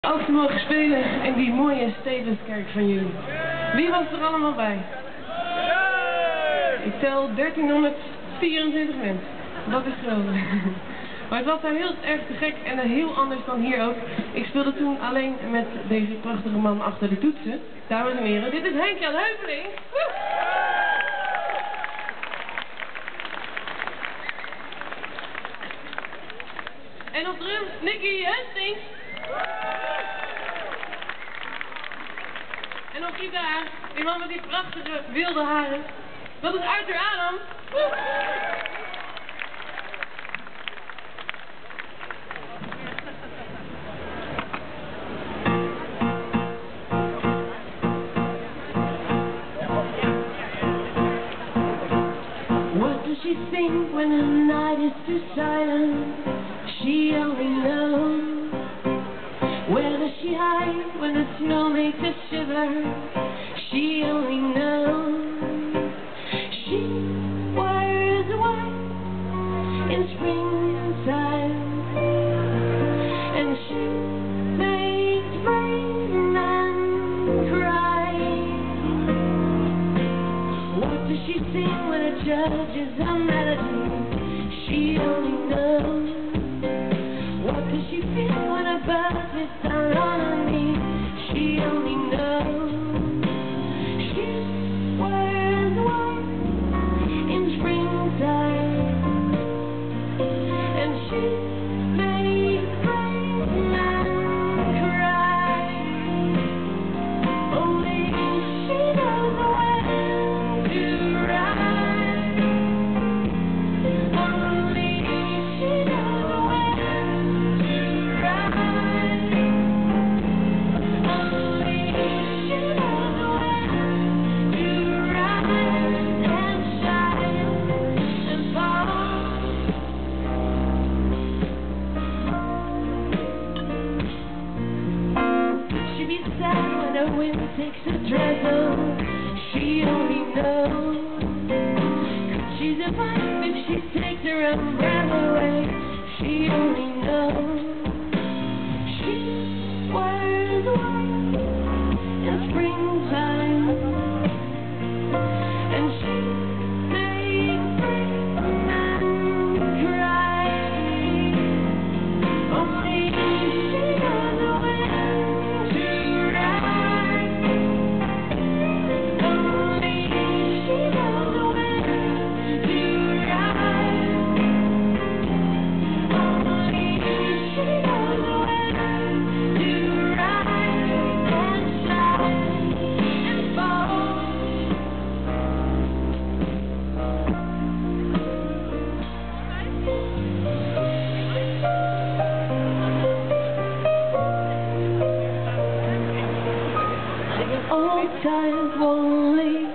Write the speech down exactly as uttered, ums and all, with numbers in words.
Ook te mogen spelen in die mooie Stevenskerk van jullie. Wie was er allemaal bij? Ik tel dertienhonderdvierentwintig mensen. Dat is geweldig. Maar het was daar heel erg te gek en heel anders dan hier ook. Ik speelde toen alleen met deze prachtige man achter de toetsen. Dames en heren, dit is Henk-Jan Heuveling. En op drums Nicky Hustings. En op gitaar, die man met die prachtige wilde haren. Dat is Arthur Adam. What does she think when the night is too silent? She only knows. Where does she hide when the snow makes her shiver? She only knows. She wears white in springtime, and she makes brave men cry. What does she sing when a judge is a melody? She only knows. What does she feel when a bird is down on her knee? She only knows. She wears white in springtime, and she makes brave men cry. Only she knows when to ride. Only she knows when to ride. Only she knows when to ride and shine and fall. She be sad when the wind takes her dress off. She only knows. Could she survive if she takes her umbrella away? She only knows. She wears white in springtime, and she makes brave men cry. Only she knows when to ride. Only she knows when to ride. Only she knows when to ride and shine and fall. Old times won't leave.